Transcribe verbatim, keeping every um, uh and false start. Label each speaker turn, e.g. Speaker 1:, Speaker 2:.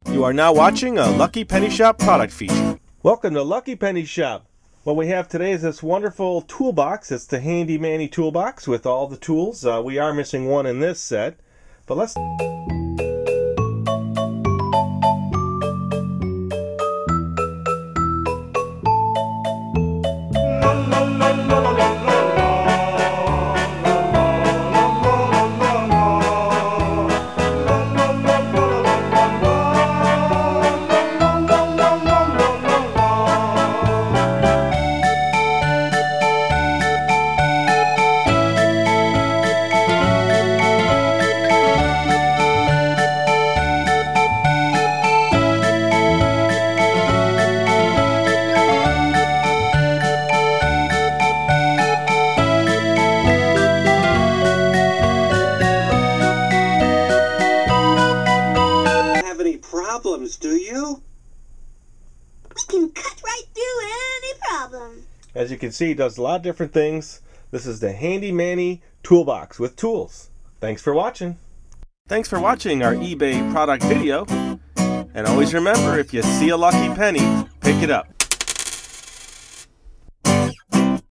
Speaker 1: You are now watching a Lucky Penny Shop product feature. Welcome to Lucky Penny Shop. What we have today is this wonderful toolbox. It's the handy Manny toolbox with all the tools. Uh, we are missing one in this set, but let's...
Speaker 2: Problems, do you?
Speaker 3: We can cut right through any problem.
Speaker 1: As you can see, it does a lot of different things. This is the handy Manny toolbox with tools. Thanks for watching. Thanks for watching our eBay product video. And always remember, if you see a lucky penny, pick it up.